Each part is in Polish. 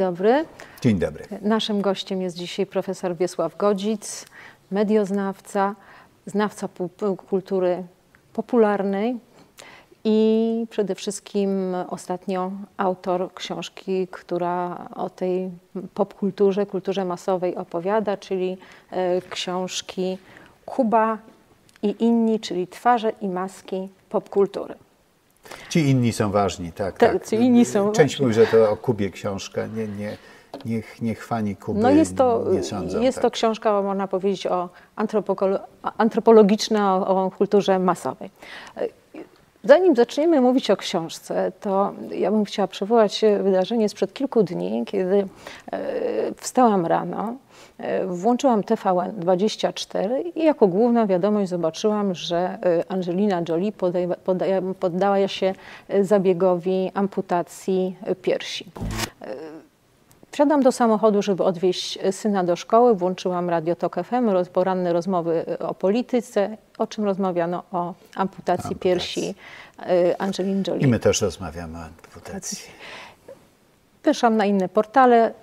dobry. Dzień dobry. Naszym gościem jest dzisiaj profesor Wiesław Godzic, medioznawca, znawca kultury popularnej i przede wszystkim ostatnio autor książki, która o tej popkulturze, kulturze masowej opowiada, czyli książki Kuba i inni, czyli twarze i maski popkultury. Ci inni są ważni, tak. Tak. Ci inni są Część mówi, że to o Kubie książka. Nie chwani Kuby, no nie sądzą. Jest to książka, można powiedzieć, antropologiczna o kulturze masowej. Zanim zaczniemy mówić o książce, to ja bym chciała przywołać wydarzenie sprzed kilku dni, kiedy wstałam rano, włączyłam TVN24 i jako główną wiadomość zobaczyłam, że Angelina Jolie poddała się zabiegowi amputacji piersi. Wsiadłam do samochodu, żeby odwieźć syna do szkoły, włączyłam Radio Tok FM, poranne rozmowy o polityce, o czym rozmawiano, o amputacji piersi Angeliny Jolie. I my też rozmawiamy o amputacji. Weszłam na inne portale,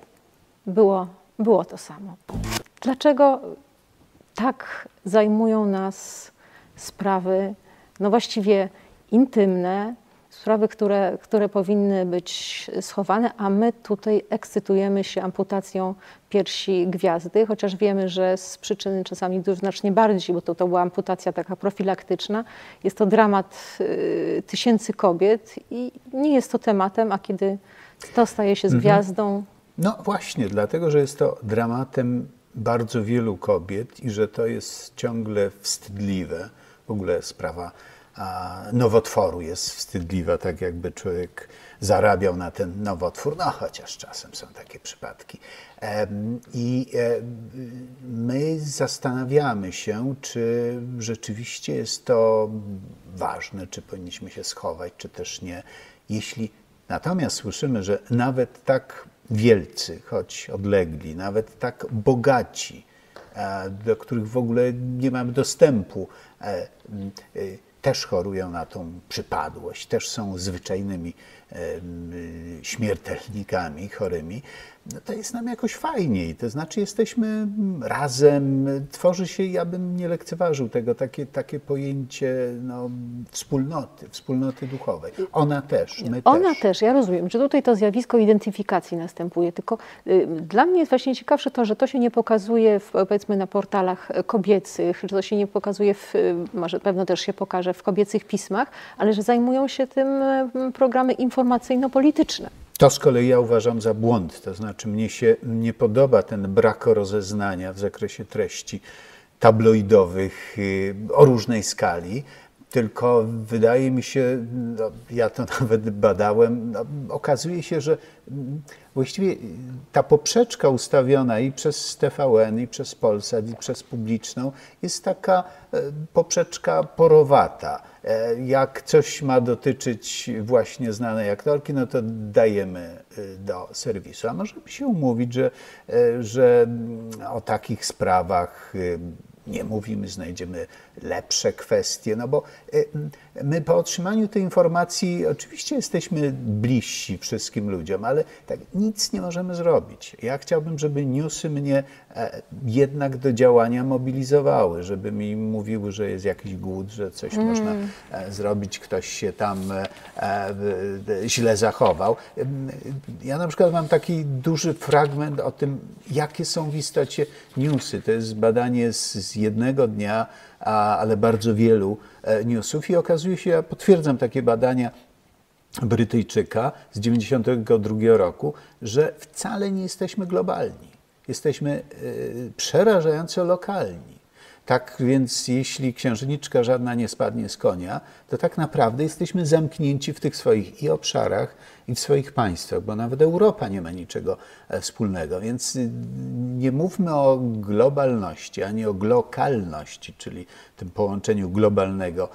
było to samo. Dlaczego tak zajmują nas sprawy, no właściwie intymne, sprawy, które powinny być schowane, a my tutaj ekscytujemy się amputacją piersi gwiazdy, chociaż wiemy, że z przyczyny czasami znacznie bardziej, bo to była amputacja taka profilaktyczna. Jest to dramat tysięcy kobiet i nie jest to tematem, a kiedy to staje się z gwiazdą. No właśnie, dlatego, że jest to dramatem bardzo wielu kobiet i że to jest ciągle wstydliwe. W ogóle sprawa nowotworu jest wstydliwa, tak jakby człowiek zarabiał na ten nowotwór, no chociaż czasem są takie przypadki. My zastanawiamy się, czy rzeczywiście jest to ważne, czy powinniśmy się schować, czy też nie. Jeśli natomiast słyszymy, że nawet tak wielcy, choć odlegli, nawet tak bogaci, do których w ogóle nie mamy dostępu, też chorują na tą przypadłość, też są zwyczajnymi śmiertelnikami chorymi, no to jest nam jakoś fajniej. To znaczy jesteśmy razem, tworzy się, ja bym nie lekceważył tego, takie pojęcie no, wspólnoty duchowej. Ona też, my Ona też. też, ja rozumiem, że tutaj to zjawisko identyfikacji następuje, tylko dla mnie jest właśnie ciekawsze to, że to się nie pokazuje powiedzmy na portalach kobiecych, że to się nie pokazuje, może pewno też się pokaże w kobiecych pismach, ale że zajmują się tym programy informacyjno-polityczne. To z kolei ja uważam za błąd, to znaczy mnie się nie podoba ten brak rozeznania w zakresie treści tabloidowych o różnej skali, tylko wydaje mi się, no, ja to nawet badałem, no, okazuje się, że właściwie ta poprzeczka ustawiona i przez TVN, i przez Polsat, i przez Publiczną jest taka poprzeczka porowata. Jak coś ma dotyczyć właśnie znanej aktorki, no to dajemy do serwisu. A możemy się umówić, że o takich sprawach nie mówimy, znajdziemy lepsze kwestie, no bo my po otrzymaniu tej informacji oczywiście jesteśmy bliżsi wszystkim ludziom, ale tak nic nie możemy zrobić. Ja chciałbym, żeby newsy mnie jednak do działania mobilizowały, żeby mi mówiły, że jest jakiś głód, że coś można zrobić, ktoś się tam źle zachował. Ja na przykład mam taki duży fragment o tym, jakie są w istocie newsy. To jest badanie z jednego dnia, ale bardzo wielu newsów i okazuje się, ja potwierdzam takie badania Brytyjczyka z 1992 roku, że wcale nie jesteśmy globalni. Jesteśmy przerażająco lokalni. Tak więc jeśli księżniczka żadna nie spadnie z konia, to tak naprawdę jesteśmy zamknięci w tych swoich i obszarach, i w swoich państwach, bo nawet Europa nie ma niczego wspólnego. Więc nie mówmy o globalności, ani o glokalności, czyli tym połączeniu globalnego.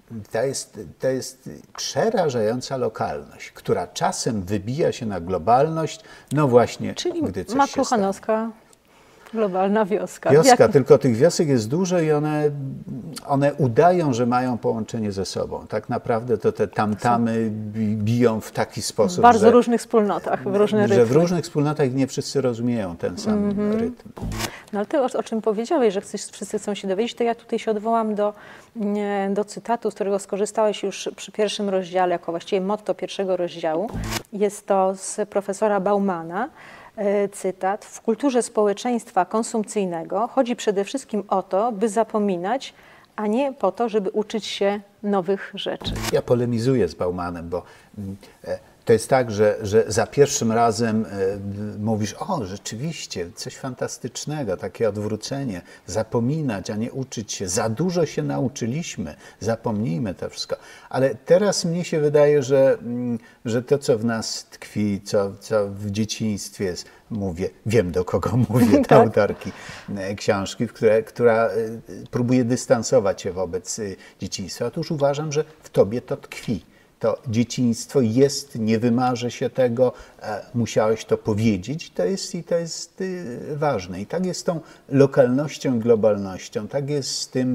To jest przerażająca lokalność, która czasem wybija się na globalność, no właśnie, czyli gdy coś Matt się stanie. Kochanowska Globalna wioska. Wioska, tylko tych wiosek jest dużo i one udają, że mają połączenie ze sobą. Tak naprawdę to te tamtamy biją w taki sposób, w bardzo różnych wspólnotach, w różne rytmy. Że w różnych wspólnotach nie wszyscy rozumieją ten sam rytm. No ale ty o czym powiedziałeś, że wszyscy chcą się dowiedzieć, to ja tutaj się odwołam do cytatu, z którego skorzystałeś już przy pierwszym rozdziale, jako właściwie motto pierwszego rozdziału. Jest to z profesora Baumana. Cytat: w kulturze społeczeństwa konsumpcyjnego chodzi przede wszystkim o to, by zapominać, a nie po to, żeby uczyć się nowych rzeczy. Ja polemizuję z Baumanem, bo to jest tak, że za pierwszym razem mówisz, o rzeczywiście, coś fantastycznego, takie odwrócenie, zapominać, a nie uczyć się. Za dużo się nauczyliśmy, zapomnijmy to wszystko. Ale teraz mnie się wydaje, że to, co w nas tkwi, co w dzieciństwie jest, mówię, wiem do kogo mówię, do autorki książki, która próbuje dystansować się wobec dzieciństwa. Otóż uważam, że w tobie to tkwi. To dzieciństwo jest, nie wymarzę się tego, musiałeś to powiedzieć, to jest ważne. I tak jest z tą lokalnością i globalnością, tak jest z tym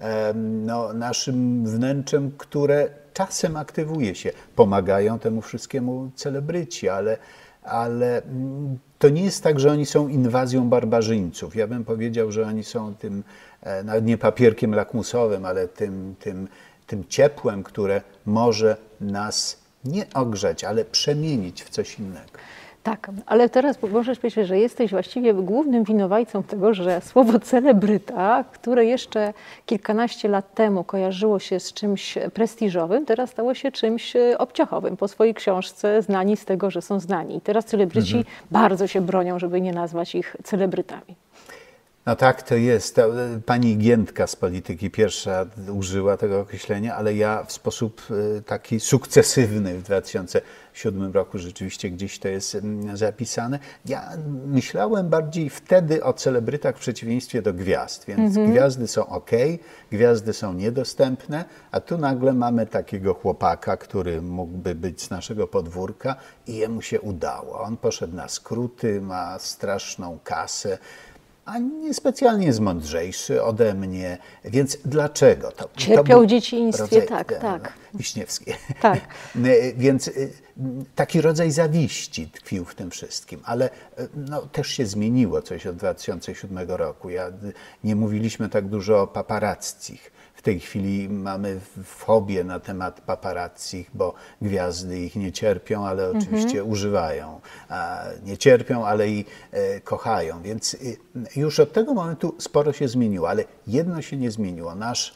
naszym wnętrzem, które czasem aktywuje się. Pomagają temu wszystkiemu celebryci, ale to nie jest tak, że oni są inwazją barbarzyńców. Ja bym powiedział, że oni są tym, nawet nie papierkiem lakmusowym, ale tym ciepłem, które może nas nie ogrzać, ale przemienić w coś innego. Tak, ale teraz możesz powiedzieć, że jesteś właściwie głównym winowajcą tego, że słowo celebryta, które jeszcze kilkanaście lat temu kojarzyło się z czymś prestiżowym, teraz stało się czymś obciachowym. Po swojej książce znani z tego, że są znani. I teraz celebryci bardzo się bronią, żeby nie nazwać ich celebrytami. No tak, to jest. Pani Giętka z Polityki pierwsza użyła tego określenia, ale ja w sposób taki sukcesywny w 2007 roku rzeczywiście gdzieś to jest zapisane. Ja myślałem bardziej wtedy o celebrytach w przeciwieństwie do gwiazd, więc gwiazdy są okej, gwiazdy są niedostępne, a tu nagle mamy takiego chłopaka, który mógłby być z naszego podwórka i jemu się udało. On poszedł na skróty, ma straszną kasę, a niespecjalnie jest mądrzejszy ode mnie, więc dlaczego? Cierpiał w dzieciństwie, tak. Wiśniewskie. Tak. Więc taki rodzaj zawiści tkwił w tym wszystkim, ale też się zmieniło coś od 2007 roku. Nie mówiliśmy tak dużo o paparazzich. W tej chwili mamy fobię na temat paparazzich, bo gwiazdy ich nie cierpią, ale oczywiście używają. Nie cierpią, ale i kochają. Więc już od tego momentu sporo się zmieniło, ale jedno się nie zmieniło.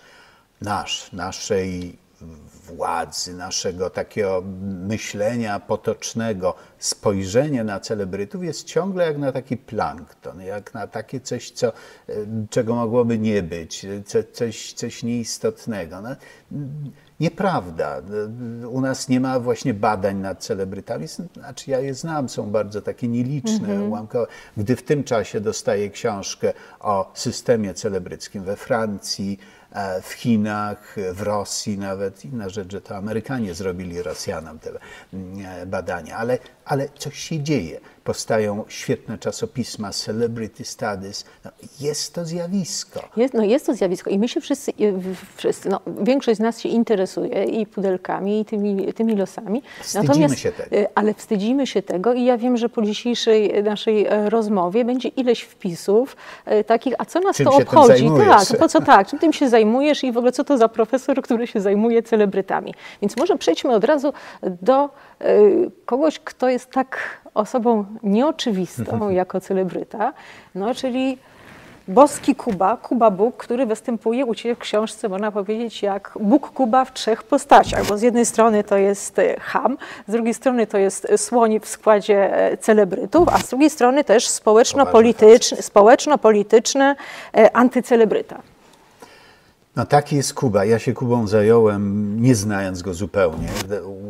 Naszej władzy, naszego takiego myślenia potocznego, spojrzenie na celebrytów jest ciągle jak na taki plankton, jak na takie coś, czego mogłoby nie być, coś nieistotnego. Nieprawda. U nas nie ma właśnie badań nad celebrytami. Znaczy ja je znam, są bardzo takie nieliczne, ułamkowe. Gdy w tym czasie dostaję książkę o systemie celebryckim we Francji, w Chinach, w Rosji nawet. Inna rzecz, że to Amerykanie zrobili Rosjanom te badania, ale coś się dzieje. Powstają świetne czasopisma, Celebrity Studies. Jest to zjawisko. Jest to zjawisko i my się wszyscy większość z nas się interesuje i pudelkami, i tymi losami. Wstydzimy się tego. Ale wstydzimy się tego i ja wiem, że po dzisiejszej naszej rozmowie będzie ileś wpisów takich, a co nas czym to się obchodzi? Tym zajmujesz? Czym tym się zajmujesz i w ogóle co to za profesor, który się zajmuje celebrytami? Więc może przejdźmy od razu do kogoś, kto jest tak osobą nieoczywistą jako celebryta, czyli boski Kuba Bóg, który występuje u Ciebie w książce, można powiedzieć, jak Bóg Kuba w trzech postaciach, bo z jednej strony to jest Cham, z drugiej strony to jest słoń w składzie celebrytów, a z drugiej strony też społeczno-polityczny antycelebryta. No taki jest Kuba. Ja się Kubą zająłem, nie znając go zupełnie.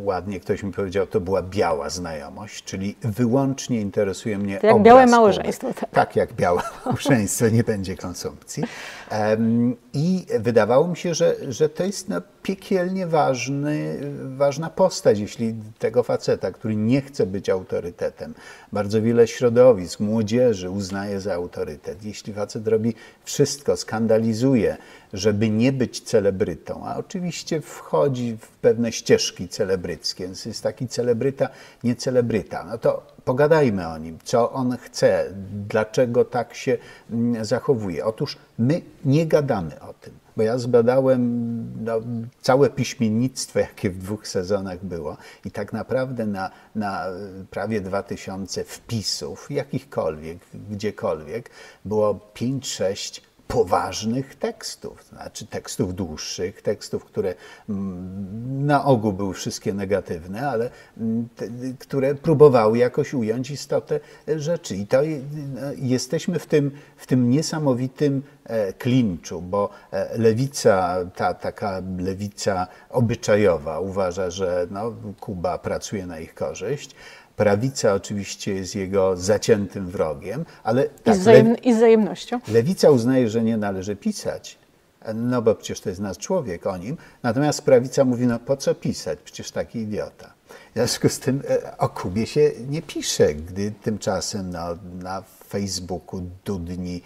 ładnie ktoś mi powiedział, to była biała znajomość, czyli wyłącznie interesuje mnie To jak obraz białe Kuby. małżeństwo. Tak, jak białe małżeństwo, nie będzie konsumpcji. I wydawało mi się, że to jest piekielnie ważna postać, jeśli tego faceta, który nie chce być autorytetem. Bardzo wiele środowisk, młodzieży uznaje za autorytet. Jeśli facet robi wszystko, skandalizuje, żeby nie być celebrytą, a oczywiście wchodzi w pewne ścieżki celebryckie, więc jest taki celebryta, nie celebryta, no to pogadajmy o nim, co on chce, dlaczego tak się zachowuje. Otóż my nie gadamy o tym, bo ja zbadałem całe piśmiennictwo, jakie w 2 sezonach było i tak naprawdę na prawie 2000 wpisów, jakichkolwiek, gdziekolwiek, było 5-6 poważnych tekstów, znaczy tekstów dłuższych, tekstów, które na ogół były wszystkie negatywne, ale które próbowały jakoś ująć istotę rzeczy. I to jesteśmy w tym niesamowitym klinczu, bo lewica, ta taka lewica obyczajowa uważa, że Kuba pracuje na ich korzyść. Prawica oczywiście jest jego zaciętym wrogiem, ale tak, I z wzajemnością. Lewica uznaje, że nie należy pisać, no bo przecież to jest nasz człowiek o nim, natomiast prawica mówi, no po co pisać, przecież taki idiota. W związku z tym o Kubie się nie pisze, gdy tymczasem na Facebooku dudni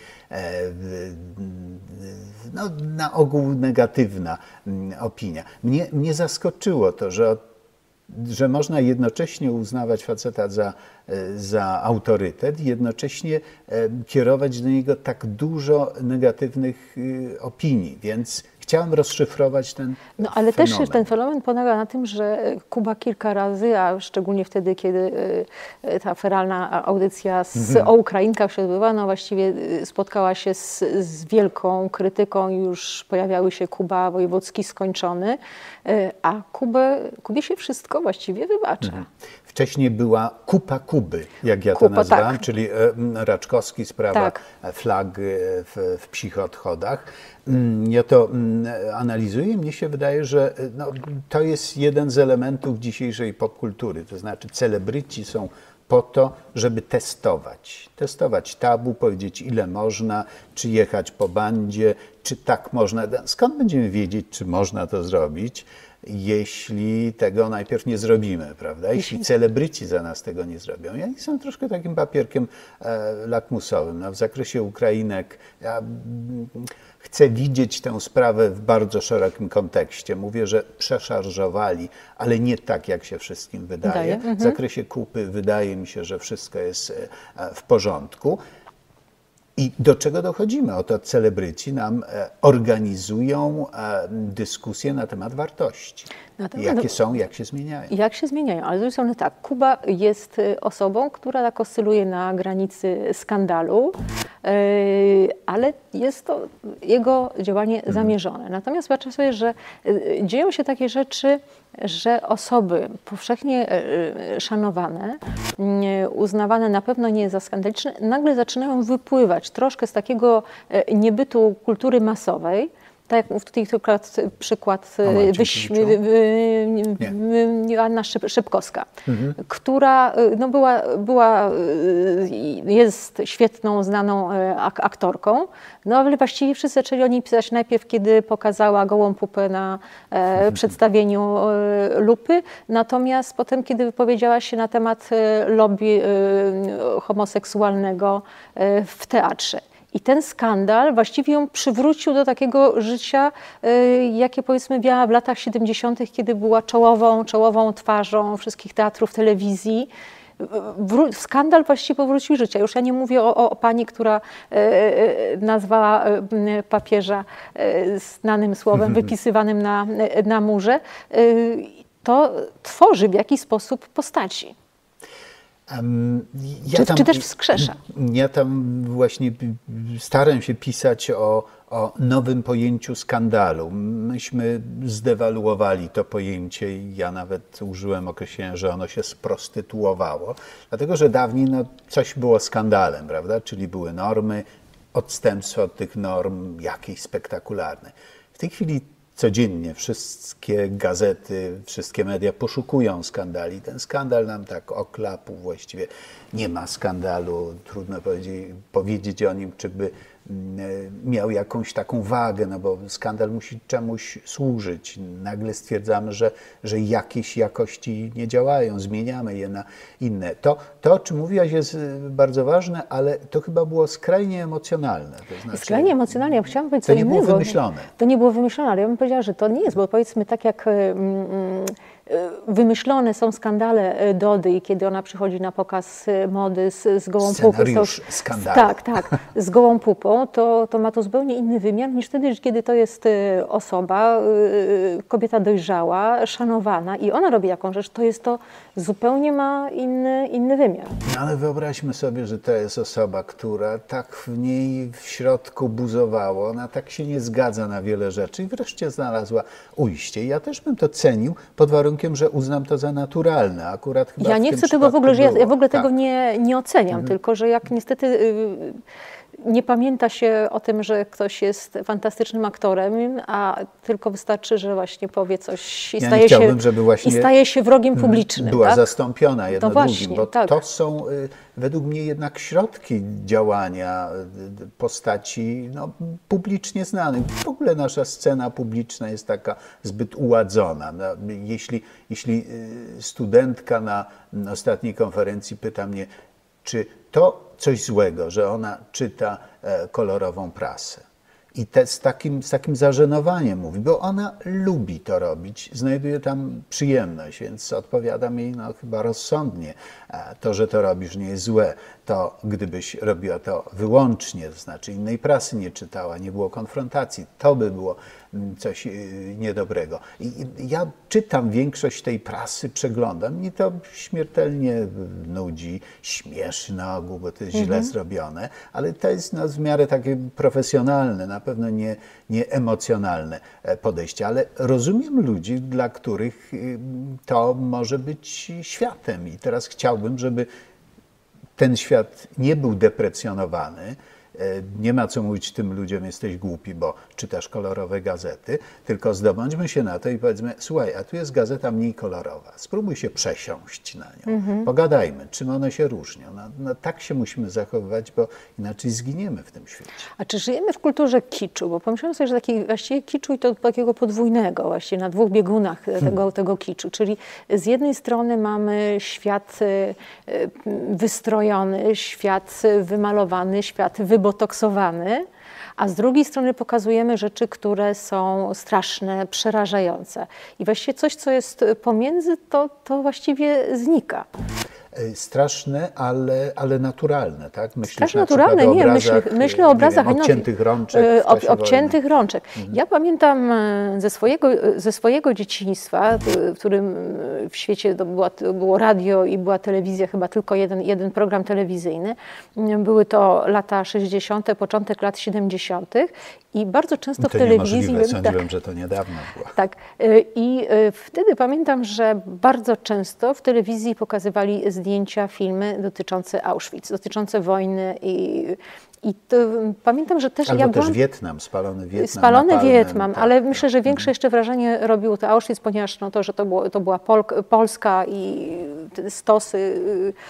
na ogół negatywna opinia. Mnie zaskoczyło to, że można jednocześnie uznawać faceta za autorytet i jednocześnie kierować do niego tak dużo negatywnych opinii, więc chciałem rozszyfrować ten ale fenomen. też ten fenomen polega na tym, że Kuba kilka razy, a szczególnie wtedy, kiedy ta feralna audycja o Ukrainkach się odbywa, właściwie spotkała się z wielką krytyką, już pojawiały się Kuba Wojewódzki skończony, a Kubie się wszystko właściwie wybacza. Wcześniej była kupa Kuby, jak ja to nazwałem, tak. czyli Raczkowski, sprawa Tak. flag w psich odchodach. Ja to analizuję i mnie się wydaje, że to jest jeden z elementów dzisiejszej popkultury. To znaczy celebryci są po to, żeby testować tabu, powiedzieć ile można, czy jechać po bandzie, czy tak można. Skąd będziemy wiedzieć, czy można to zrobić, jeśli tego najpierw nie zrobimy, prawda? Jeśli celebryci za nas tego nie zrobią. Ja są troszkę takim papierkiem lakmusowym. W zakresie Ukrainek ja chcę widzieć tę sprawę w bardzo szerokim kontekście. Mówię, że przeszarżowali, ale nie tak, jak się wszystkim wydaje. W zakresie Kupy wydaje mi się, że wszystko jest w porządku. I do czego dochodzimy? Oto celebryci nam organizują dyskusje na temat wartości. Jakie są, jak się zmieniają. Jak się zmieniają, ale z drugiej strony tak, Kuba jest osobą, która tak oscyluje na granicy skandalu, ale jest to jego działanie zamierzone. Natomiast patrzę sobie, że dzieją się takie rzeczy, że osoby powszechnie szanowane, uznawane na pewno nie za skandaliczne, nagle zaczynają wypływać troszkę z takiego niebytu kultury masowej. Tak jak tutaj przykład Joanna Szybkowska, która jest świetną, znaną aktorką, ale właściwie wszyscy zaczęli o niej pisać najpierw, kiedy pokazała gołą pupę na przedstawieniu Lupy, natomiast potem, kiedy wypowiedziała się na temat lobby homoseksualnego w teatrze. I ten skandal właściwie ją przywrócił do takiego życia, jakie powiedzmy miała w latach 70., kiedy była czołową twarzą wszystkich teatrów, telewizji. Skandal właściwie powrócił życia. Już ja nie mówię o pani, która nazwała papieża znanym słowem wypisywanym na murze. To tworzy w jakiś sposób postaci. Czy też wskrzesza? Ja tam właśnie staram się pisać o nowym pojęciu skandalu. Myśmy zdewaluowali to pojęcie i ja nawet użyłem określenia, że ono się sprostytuowało, dlatego że dawniej coś było skandalem, prawda? Czyli były normy, odstępstwo od tych norm jakieś spektakularne. W tej chwili codziennie wszystkie gazety, wszystkie media poszukują skandali. Ten skandal nam tak oklapł, właściwie nie ma skandalu, trudno powiedzieć o nim, czy by miał jakąś taką wagę, no bo skandal musi czemuś służyć. Nagle stwierdzamy, że jakieś jakości nie działają, zmieniamy je na inne. To o czym mówiłaś, jest bardzo ważne, ale to chyba było skrajnie emocjonalne. To znaczy, skrajnie emocjonalnie, ja chciałam powiedzieć to co nie innego. było wymyślone. To nie było wymyślone, ale ja bym powiedziała, że to nie jest, bo powiedzmy tak jak wymyślone są skandale Dody i kiedy ona przychodzi na pokaz mody z gołą pupą. Scenariusz skandalu. Tak, z gołą pupą, to ma to zupełnie inny wymiar niż wtedy, kiedy to jest osoba, kobieta dojrzała, szanowana i ona robi jaką rzecz, to zupełnie ma inny wymiar. No ale wyobraźmy sobie, że to jest osoba, która tak w niej w środku buzowało, ona tak się nie zgadza na wiele rzeczy i wreszcie znalazła ujście. Ja też bym to cenił pod warunkiem, że uznam to za naturalne. Akurat chyba ja nie chcę tego w ogóle, że ja w ogóle tego nie oceniam, tylko że jak niestety nie pamięta się o tym, że ktoś jest fantastycznym aktorem, a tylko wystarczy, że właśnie powie coś i, staje się wrogiem publicznym. Była tak? zastąpiona jedno drugim, bo tak. to są według mnie jednak środki działania postaci publicznie znanych. W ogóle nasza scena publiczna jest taka zbyt uładzona. No, jeśli studentka na ostatniej konferencji pyta mnie, czy to coś złego, że ona czyta kolorową prasę. I z takim zażenowaniem mówi, bo ona lubi to robić, znajduje tam przyjemność, więc odpowiadam jej chyba rozsądnie. To, że to robisz, nie jest złe. To gdybyś robiła to wyłącznie, to znaczy innej prasy nie czytała, nie było konfrontacji, to by było coś niedobrego. I ja czytam większość tej prasy, przeglądam, mnie to śmiertelnie nudzi, śmieszy na ogół, bo to jest źle zrobione, ale to jest w miarę takie profesjonalne, na pewno nie emocjonalne podejście, ale rozumiem ludzi, dla których to może być światem i teraz chciałbym, żeby ten świat nie był deprecjonowany. Nie ma co mówić tym ludziom, jesteś głupi, bo czytasz kolorowe gazety, tylko zdobądźmy się na to i powiedzmy, słuchaj, a tu jest gazeta mniej kolorowa, spróbuj się przesiąść na nią, pogadajmy, czym one się różnią. No, tak się musimy zachowywać, bo inaczej zginiemy w tym świecie. A czy żyjemy w kulturze kiczu? Bo pomyślałem sobie, że taki właściwie kiczu i to takiego podwójnego, właściwie na dwóch biegunach tego kiczu, czyli z jednej strony mamy świat wystrojony, świat wymalowany, świat wybotoksowany, a z drugiej strony pokazujemy rzeczy, które są straszne, przerażające. I właściwie coś, co jest pomiędzy, to właściwie znika. Straszne, ale naturalne, tak? Myślisz naturalne, nie, myślę o obrazach obciętych rączek. Obciętych rączek. Ja pamiętam ze swojego dzieciństwa, w którym w świecie było radio i była telewizja, chyba tylko jeden program telewizyjny. Były to lata 60., początek lat 70. i bardzo często w telewizji... Sądziłem, że to niedawno było. Tak. I wtedy pamiętam, że bardzo często w telewizji pokazywali zdjęcia, filmy dotyczące Auschwitz, dotyczące wojny i to, pamiętam, że też Albo ja też Wietnam, spalony Wietnam. Spalony napalmem, Wietnam, tak. ale myślę, że większe jeszcze wrażenie robiło to Auschwitz, ponieważ to była Polska i te stosy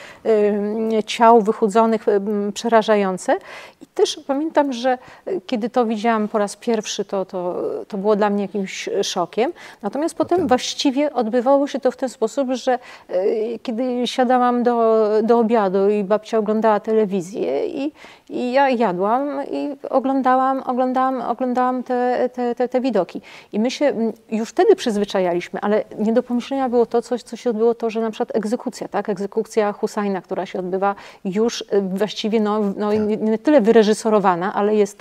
ciał wychudzonych przerażające. I też pamiętam, że kiedy to widziałam po raz pierwszy, to było dla mnie jakimś szokiem. Natomiast potem właściwie odbywało się to w ten sposób, że kiedy siadałam do obiadu i babcia oglądała telewizję i ja jadłam i oglądałam te widoki. I my się już wtedy przyzwyczajaliśmy, ale nie do pomyślenia było to, co się odbyło, to, że na przykład egzekucja, tak? Egzekucja Husajna, która się odbywa już właściwie nie tyle wyreżyserowana, ale jest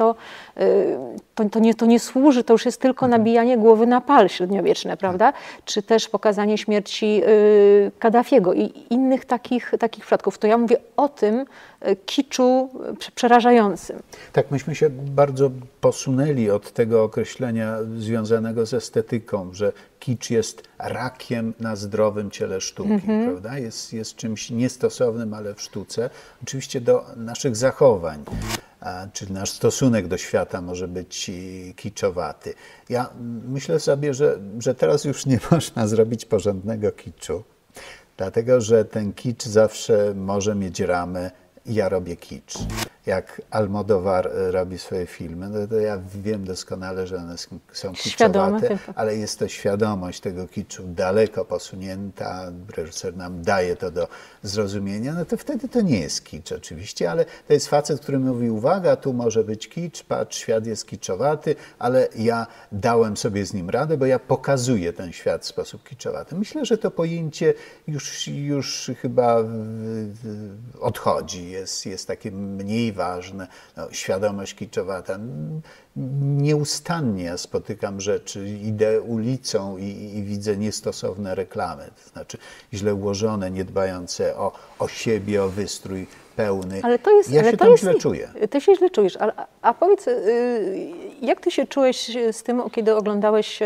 to nie służy, to już jest tylko nabijanie głowy na pal średniowieczne, prawda? Czy też pokazanie śmierci Kaddafiego i innych takich przypadków. To ja mówię o tym kiczu przerażającym. Tak, myśmy się bardzo posunęli od tego określenia związanego z estetyką, że kicz jest rakiem na zdrowym ciele sztuki, prawda? Jest czymś niestosownym, ale w sztuce, oczywiście do naszych zachowań. czyli nasz stosunek do świata może być kiczowaty. Ja myślę sobie, że teraz już nie można zrobić porządnego kiczu, dlatego że ten kicz zawsze może mieć ramę ja robię kicz. Jak Almodóvar robi swoje filmy, no to ja wiem doskonale, że one są kiczowate, ale jest to świadomość tego kiczu daleko posunięta, reżyser nam daje to do zrozumienia, no to wtedy to nie jest kicz oczywiście, ale to jest facet, który mówi, uwaga, tu może być kicz, patrz, świat jest kiczowaty, ale ja dałem sobie z nim radę, bo ja pokazuję ten świat w sposób kiczowaty. Myślę, że to pojęcie już chyba odchodzi, jest takie mniej ważne, no, świadomość kiczowata. Nieustannie ja spotykam rzeczy, idę ulicą i widzę niestosowne reklamy, to znaczy źle ułożone, niedbające o siebie, o wystrój pełny. Ale to jest, ja się tam źle czuję. Ty się źle czujesz, a powiedz, jak ty się czułeś z tym, kiedy oglądałeś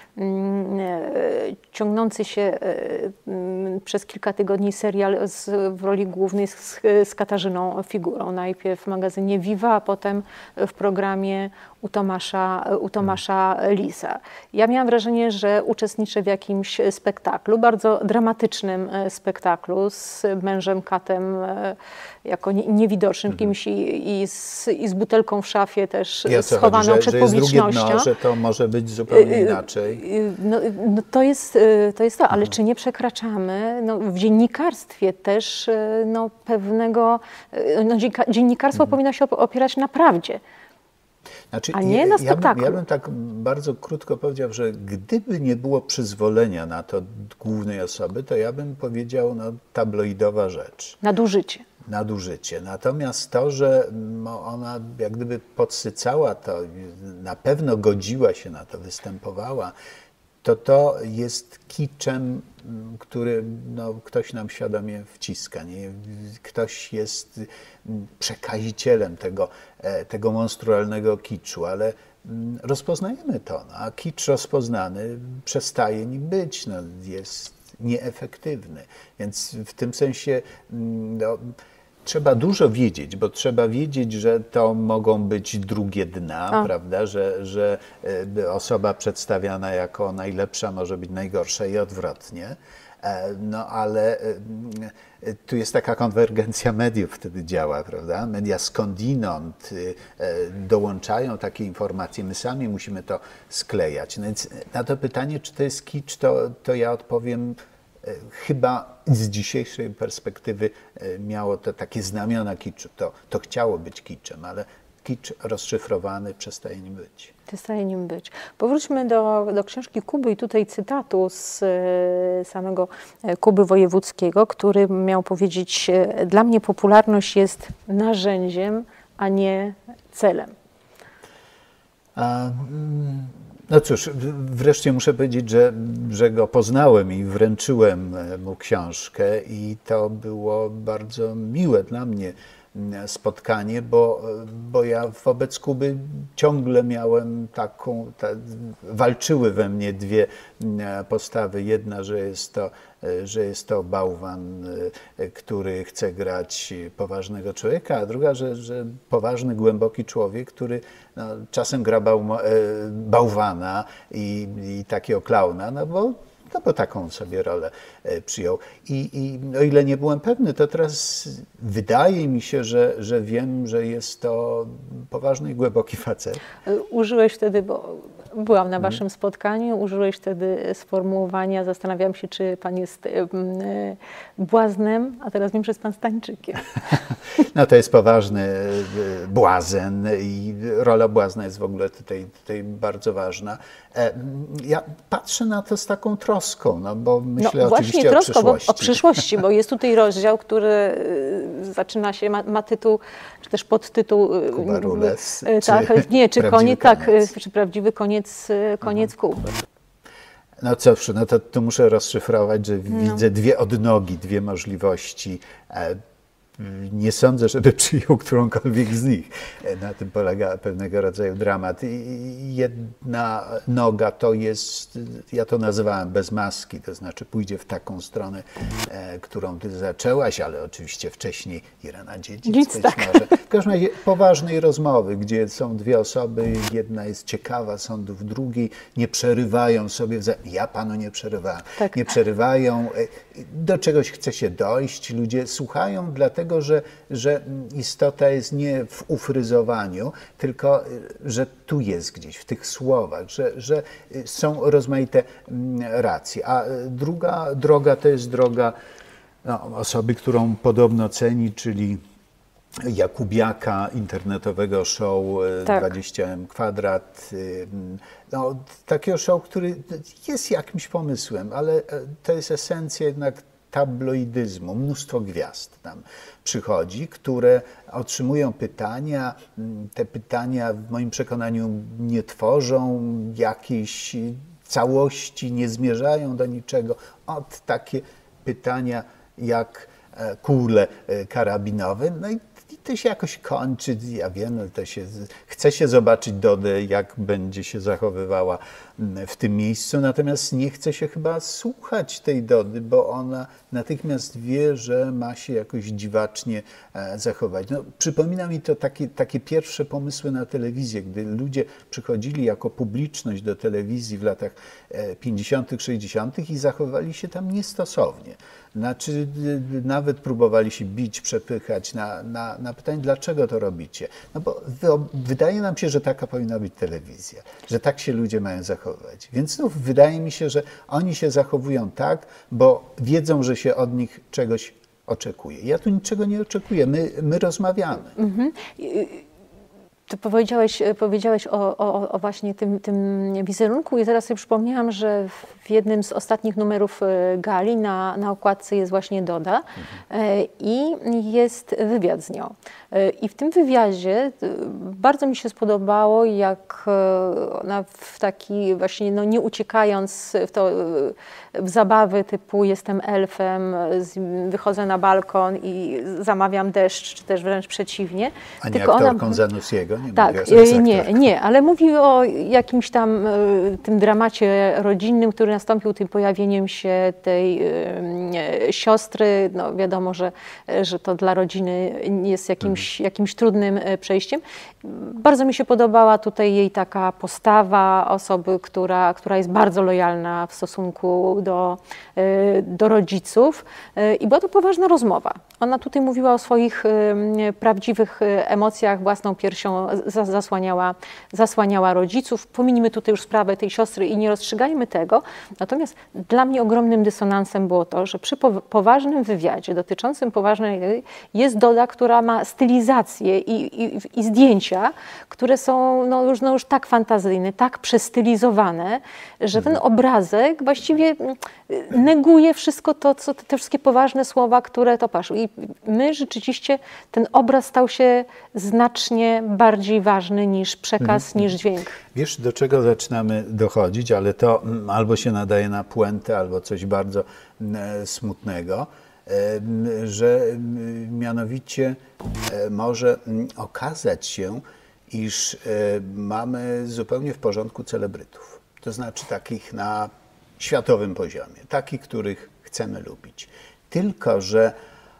ciągnący się przez kilka tygodni serial w roli głównej z Katarzyną Figurą. Najpierw w magazynie Viva, a potem w programie u Tomasza Lisa. Ja miałam wrażenie, że uczestniczę w jakimś spektaklu, bardzo dramatycznym spektaklu z mężem Katem jako niewidocznym kimś i z butelką w szafie też schowaną przed publicznością. Jest drugie dno, że to może być zupełnie inaczej. No, to jest to, ale czy nie przekraczamy w dziennikarstwie też pewnego, dziennikarstwo powinno się opierać na prawdzie. Znaczy, a nie na spektaklu. Ja bym tak bardzo krótko powiedział, że gdyby nie było przyzwolenia na to głównej osoby, to ja bym powiedział tabloidowa rzecz. Nadużycie. Natomiast to, że ona jak gdyby podsycała to, na pewno godziła się na to, występowała, to jest kiczem, który ktoś nam świadomie wciska. Nie? Ktoś jest przekazicielem tego monstrualnego kiczu, ale rozpoznajemy to. A kicz rozpoznany przestaje nim być, jest nieefektywny. Więc w tym sensie trzeba dużo wiedzieć, bo trzeba wiedzieć, że to mogą być drugie dna, prawda? Że osoba przedstawiana jako najlepsza może być najgorsza i odwrotnie. No ale tu jest taka konwergencja mediów wtedy działa, prawda? Media skądinąd dołączają takie informacje, my sami musimy to sklejać. No więc na to pytanie, czy to jest kicz, to ja odpowiem, chyba z dzisiejszej perspektywy miało to takie znamiona kiczu. To chciało być kiczem, ale kicz rozszyfrowany przestaje nim być. Powróćmy do książki Kuby i tutaj cytatu z samego Kuby Wojewódzkiego, który miał powiedzieć: dla mnie popularność jest narzędziem, a nie celem. No cóż, wreszcie muszę powiedzieć, że go poznałem i wręczyłem mu książkę i to było bardzo miłe dla mnie spotkanie, bo ja wobec Kuby ciągle miałem walczyły we mnie dwie postawy. Jedna, że jest to bałwan, który chce grać poważnego człowieka, a druga, że poważny, głęboki człowiek, który czasem gra bałwana i takiego klauna, bo taką sobie rolę przyjął. I o ile nie byłem pewny, to teraz wydaje mi się, że wiem, że jest to poważny i głęboki facet. Użyłeś wtedy, bo byłam na waszym spotkaniu, użyłeś wtedy sformułowania, zastanawiam się, czy pan jest błaznem, a teraz wiem, że jest pan stańczykiem. No to jest poważny błazen i rola błazna jest w ogóle tutaj bardzo ważna. Ja patrzę na to z taką troską, bo myślę oczywiście o przyszłości. O przyszłości, bo jest tutaj rozdział, który zaczyna się, ma tytuł, czy też podtytuł. Kuba Rules, czy prawdziwy koniec Kuby. No cóż, to tu muszę rozszyfrować, że widzę dwie odnogi, dwie możliwości. nie sądzę, żeby przyjął którąkolwiek z nich. Na tym polega pewnego rodzaju dramat. Jedna noga to jest, ja to nazywałem bez maski, to znaczy pójdzie w taką stronę, którą ty zaczęłaś, ale oczywiście wcześniej Irena Dziedzic być może. W każdym razie poważnej rozmowy, gdzie są dwie osoby, jedna jest ciekawa sądów, drugiej nie przerywają sobie, ja panu nie przerywałem, nie przerywają, do czegoś chce się dojść, ludzie słuchają, dlatego że istota jest nie w ufryzowaniu, tylko że tu jest gdzieś, w tych słowach, że są rozmaite racje. A druga droga to jest droga osoby, którą podobno ceni, czyli Jakubiaka, internetowego show 20M kwadrat. No, takiego show, który jest jakimś pomysłem, ale to jest esencja jednak tabloidyzmu. Mnóstwo gwiazd tam przychodzi, które otrzymują pytania. Te pytania w moim przekonaniu nie tworzą jakiejś całości, nie zmierzają do niczego. Od takie pytania jak kule karabinowe. No i to się jakoś kończy, ja wiem, chce się zobaczyć Dodę, jak będzie się zachowywała w tym miejscu, natomiast nie chce się chyba słuchać tej Dody, bo ona natychmiast wie, że ma się jakoś dziwacznie zachować. No, przypomina mi to takie pierwsze pomysły na telewizję, gdy ludzie przychodzili jako publiczność do telewizji w latach 50., 60. i zachowywali się tam niestosownie. Znaczy, nawet próbowali się bić, przepychać na pytanie, dlaczego to robicie. No bo wydaje nam się, że taka powinna być telewizja, że tak się ludzie mają zachowywać. Więc znów wydaje mi się, że oni się zachowują tak, bo wiedzą, że się od nich czegoś oczekuje. Ja tu niczego nie oczekuję, my rozmawiamy. Ty powiedziałeś o właśnie tym wizerunku i zaraz sobie przypomniałam, że w jednym z ostatnich numerów Gali na okładce jest właśnie Doda i jest wywiad z nią. I w tym wywiadzie bardzo mi się spodobało, jak ona w taki właśnie, no nie uciekając w zabawy typu jestem elfem, wychodzę na balkon i zamawiam deszcz, czy też wręcz przeciwnie. A nie aktorką Zanussiego? Tak, nie, ale mówi o jakimś tam tym dramacie rodzinnym, który nastąpił tym pojawieniem się tej siostry. No wiadomo, że to dla rodziny jest jakimś trudnym przejściem. Bardzo mi się podobała tutaj jej taka postawa osoby, która jest bardzo lojalna w stosunku do rodziców i była to poważna rozmowa. Ona tutaj mówiła o swoich prawdziwych emocjach, własną piersią zasłaniała rodziców. Pominijmy tutaj już sprawę tej siostry i nie rozstrzygajmy tego. Natomiast dla mnie ogromnym dysonansem było to, że przy poważnym wywiadzie dotyczącym poważnej jest Doda, która ma stylizację i zdjęcia, które są już tak fantazyjne, tak przestylizowane, że ten obrazek właściwie neguje wszystko to, te wszystkie poważne słowa, które to paszą. I my rzeczywiście, ten obraz stał się znacznie bardziej ważny niż przekaz, niż dźwięk. Wiesz, do czego zaczynamy dochodzić, ale to albo się nadaje na puentę, albo coś bardzo smutnego, że mianowicie może okazać się, iż mamy zupełnie w porządku celebrytów. To znaczy takich na światowym poziomie, takich, których chcemy lubić. Tylko że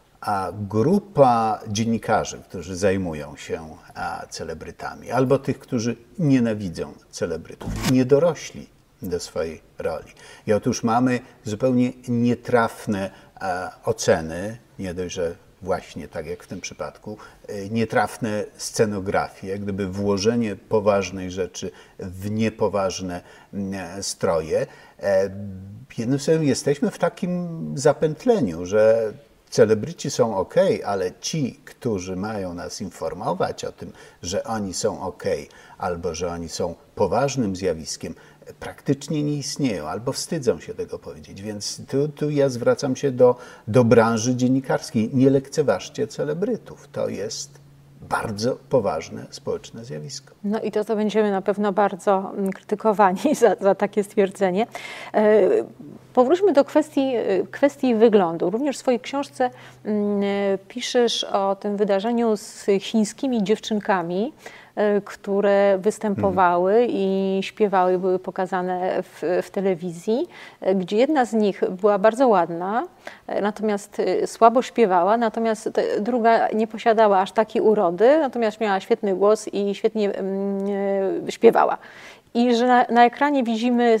grupa dziennikarzy, którzy zajmują się celebrytami, albo tych, którzy nienawidzą celebrytów, nie dorośli do swojej roli. I otóż mamy zupełnie nietrafne oceny, nie dość, że właśnie tak jak w tym przypadku, nietrafne scenografie, jak gdyby włożenie poważnej rzeczy w niepoważne stroje. Jednym słowem, jesteśmy w takim zapętleniu, że celebryci są ok, ale ci, którzy mają nas informować o tym, że oni są ok, albo że oni są poważnym zjawiskiem, praktycznie nie istnieją, albo wstydzą się tego powiedzieć. Więc tu ja zwracam się do branży dziennikarskiej. Nie lekceważcie celebrytów. To jest bardzo poważne społeczne zjawisko. No i to będziemy na pewno bardzo krytykowani za takie stwierdzenie. Powróćmy do kwestii wyglądu. Również w swojej książce piszesz o tym wydarzeniu z chińskimi dziewczynkami, które występowały i śpiewały, były pokazane w telewizji, gdzie jedna z nich była bardzo ładna, natomiast słabo śpiewała, natomiast druga nie posiadała aż takiej urody, natomiast miała świetny głos i świetnie śpiewała. I że na ekranie widzimy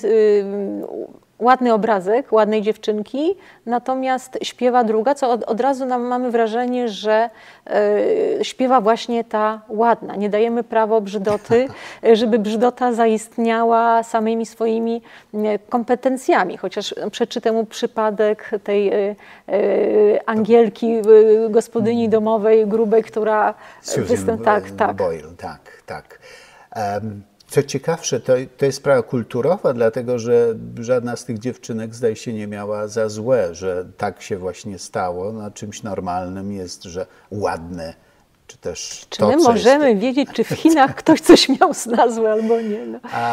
ładny obrazek ładnej dziewczynki, natomiast śpiewa druga, co od razu mamy wrażenie, że śpiewa właśnie ta ładna. Nie dajemy prawo brzydoty, żeby brzydota zaistniała samymi swoimi kompetencjami. Chociaż przeczytę przypadek tej Angielki, gospodyni domowej, grubej, która... Susan Boyle, tak. Co ciekawsze, to jest sprawa kulturowa, dlatego że żadna z tych dziewczynek, zdaje się, nie miała za złe, że tak się właśnie stało. No, czymś normalnym jest, że ładne, czy też czy my możemy wiedzieć, czy w Chinach ktoś coś miał za złe albo nie?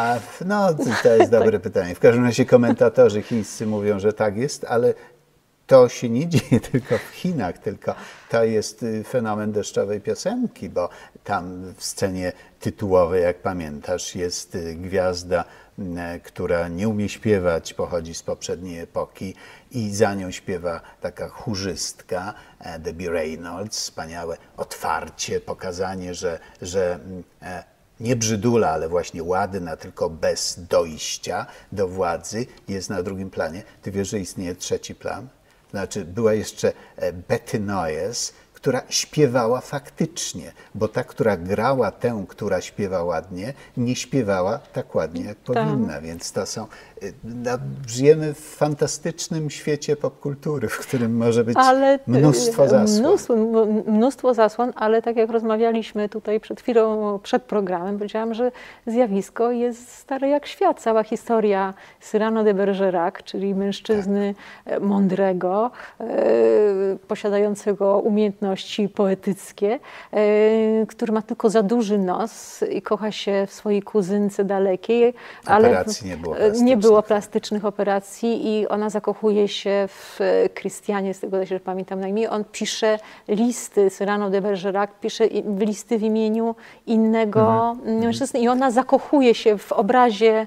To jest dobre pytanie. W każdym razie komentatorzy chińscy mówią, że tak jest, ale to się nie dzieje tylko w Chinach, tylko to jest fenomen deszczowej piosenki, bo tam w scenie tytułowej, jak pamiętasz, jest gwiazda, która nie umie śpiewać, pochodzi z poprzedniej epoki i za nią śpiewa taka chórzystka, Debbie Reynolds, wspaniałe otwarcie, pokazanie, że nie brzydula, ale właśnie ładna, tylko bez dojścia do władzy, jest na drugim planie. Ty wiesz, że istnieje trzeci plan? Znaczy, była jeszcze Betty Noyes, która śpiewała faktycznie, bo ta, która grała tę, która śpiewa ładnie, nie śpiewała tak ładnie, jak powinna. Więc to są... żyjemy w fantastycznym świecie popkultury, w którym może być mnóstwo zasłon. Mnóstwo zasłon, ale tak jak rozmawialiśmy tutaj przed chwilą, przed programem, powiedziałam, że zjawisko jest stare jak świat. Cała historia Cyrano de Bergerac, czyli mężczyzny mądrego, posiadającego umiejętności poetyckie, który ma tylko za duży nos i kocha się w swojej kuzynce dalekiej, ale nie było plastycznych operacji i ona zakochuje się w Krystianie, z tego że pamiętam na imię. On pisze listy, Cyrano de Bergerac pisze listy w imieniu innego mężczyzny i ona zakochuje się w obrazie,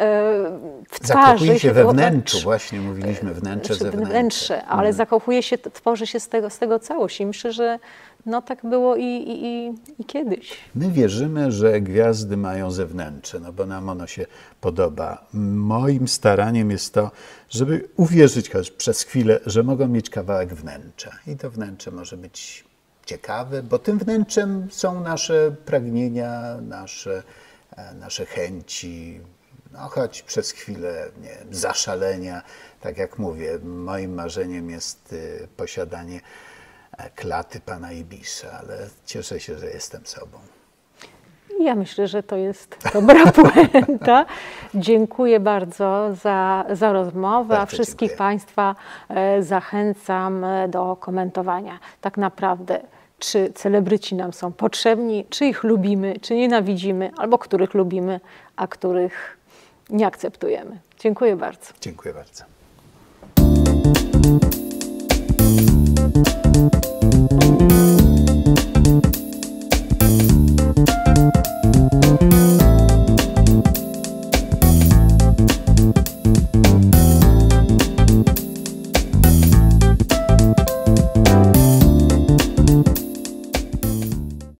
w twarzy. Zakochuje się we wnętrzu, właśnie mówiliśmy wnętrze, zewnętrze. Ale zakochuje się, tworzy się z tego całość. I myślę, że no tak było i kiedyś. My wierzymy, że gwiazdy mają zewnętrze, no bo nam ono się podoba. Moim staraniem jest to, żeby uwierzyć choć przez chwilę, że mogą mieć kawałek wnętrza. I to wnętrze może być ciekawe, bo tym wnętrzem są nasze pragnienia, nasze chęci, no choć przez chwilę zaszalenia. Tak jak mówię, moim marzeniem jest posiadanie klaty pana Ibisa, ale cieszę się, że jestem sobą. Ja myślę, że to jest dobra puenta. Dziękuję bardzo za rozmowę, Bardzo a wszystkich dziękuję. Państwa zachęcam do komentowania. Tak naprawdę, czy celebryci nam są potrzebni, czy ich lubimy, czy nienawidzimy, albo których lubimy, a których nie akceptujemy. Dziękuję bardzo. Dziękuję bardzo.